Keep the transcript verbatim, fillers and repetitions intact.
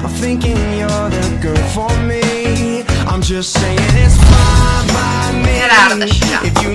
I'm thinking you're the girl for me. I'm just saying it's fine by me. Era ardışacağım. If you